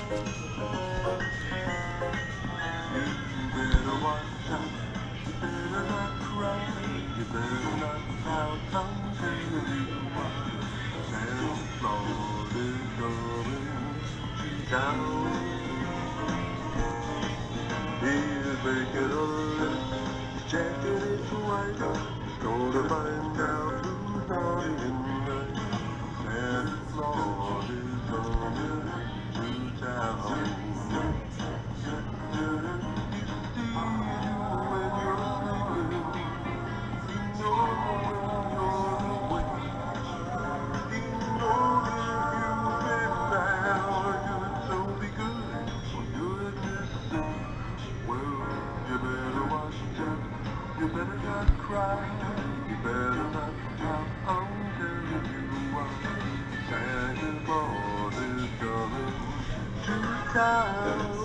better watch out, you better not cry, you better not pout, I'm telling you why. Santa Claus is coming to town. He's making a list, his jacket is white, he's gonna find out who's naughty and nice. Santa Claus is coming to town. You better not cry, you better not pout, I'm telling you why. Santa Claus is coming to town.